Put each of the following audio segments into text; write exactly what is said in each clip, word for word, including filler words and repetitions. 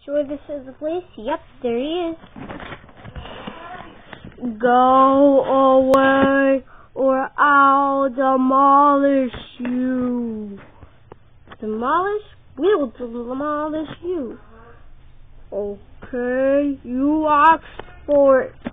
sure this is the place? Yep, there he is. Go away or I'll demolish you. Demolish? We'll demolish you. Okay, you asked for it.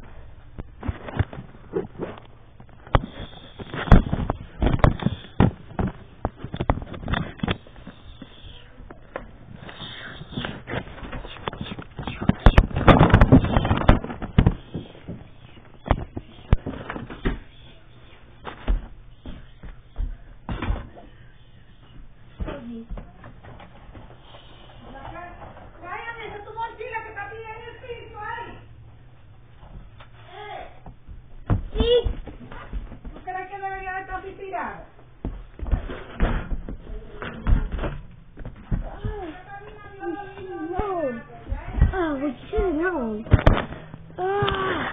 Oh, we should have known. Ah.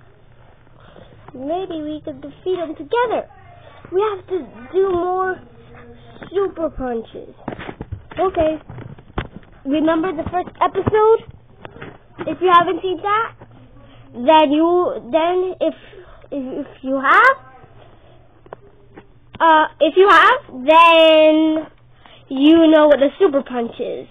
Maybe we could defeat them together. We have to do more super punches. Okay. Remember the first episode? If you haven't seen that, then you then if if, if you have uh if you have then you know what a super punch is.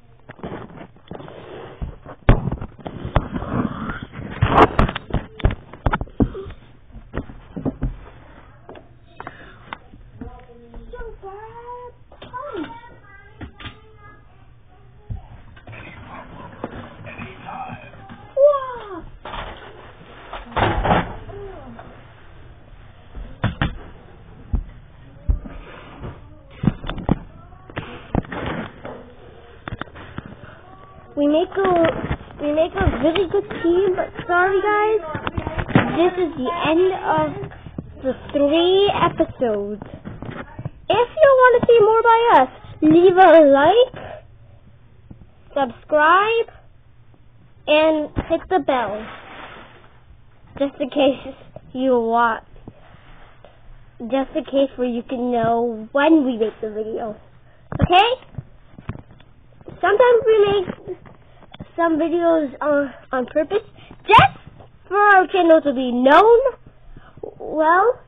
We make a we make a really good team, but sorry guys, this is the end of the three episodes. If you want to see more by us, leave a like, subscribe, and hit the bell, just in case you want, just in case where you can know when we make the video. Okay? Sometimes we make some videos on, on purpose, just for our channel to be known. Well,